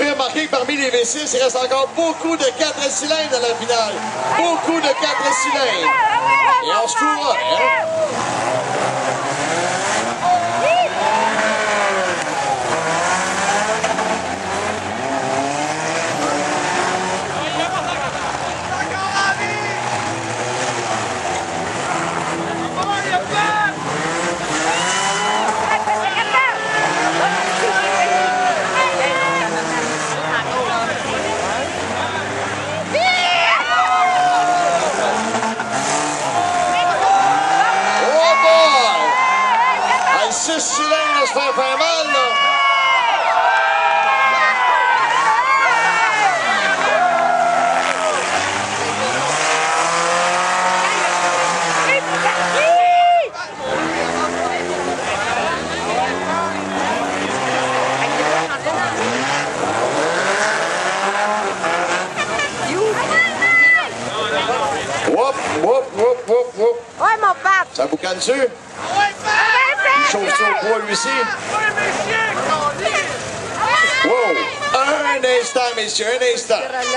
pouvez remarquer que parmi les V6, il reste encore beaucoup de 4 cylindres dans la finale. Beaucoup de 4 cylindres. Et on se courra, hein? Cylindres, ça fait mal, là. Whoop, whoop, whoop, whoop, whoop. Ouais, mon père. Ça boucane dessus? Il chauffe sur le poids, lui aussi. Wow! Un instant, messieurs, un instant.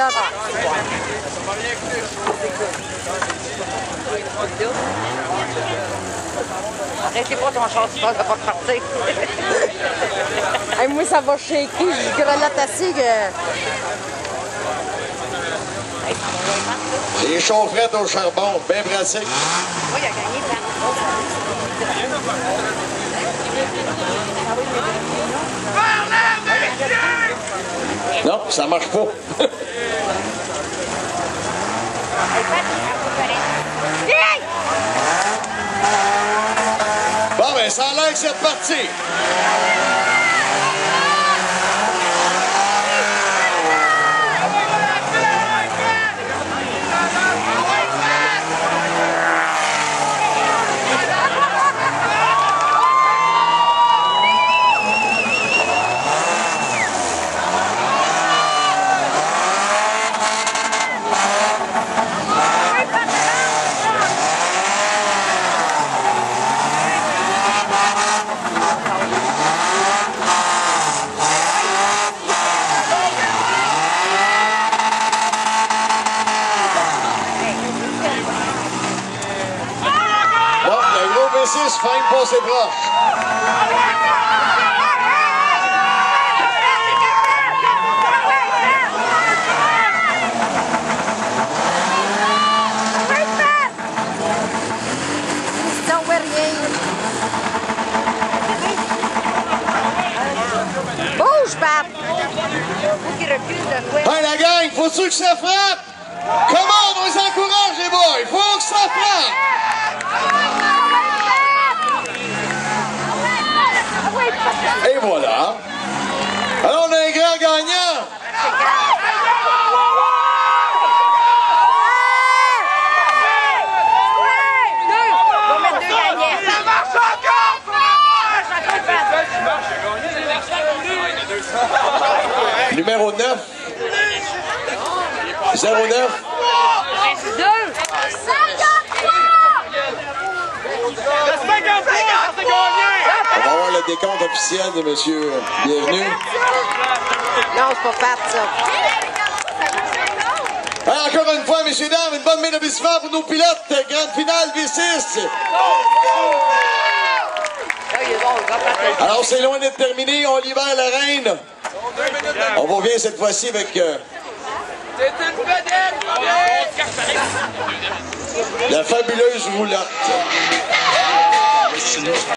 Arrêtez pas ton char, tu ne vas pas partir. Hey, moi, ça va shaker. Je grelotte assez que... C'est les chaufferettes au charbon, bien pratique. Oui, il a gagné. Non, ça marche pas. Bon, ben, ça a l'air que c'est reparti. Fin de passer proche. Bouge, Pat! Faut qu'il recule de quoi? Hey, la gang, faut-tu que ça frappe? Comment on les encourage, les boys? Faut que ça frappe! Et voilà. Alors, on a un grand gagnant. On va mettre 2 gagnants. Ça marche encore pour la Numéro 9. 09. 2. On va avoir le décompte officiel de monsieur Bienvenu. Non, c'est pas Pat, ça. Alors, encore une fois, messieurs, dames, une bonne main d'applaudissements pour nos pilotes. Grande finale V6. Alors, c'est loin d'être terminé. On libère la reine. On revient cette fois-ci avec... la fabuleuse roulotte.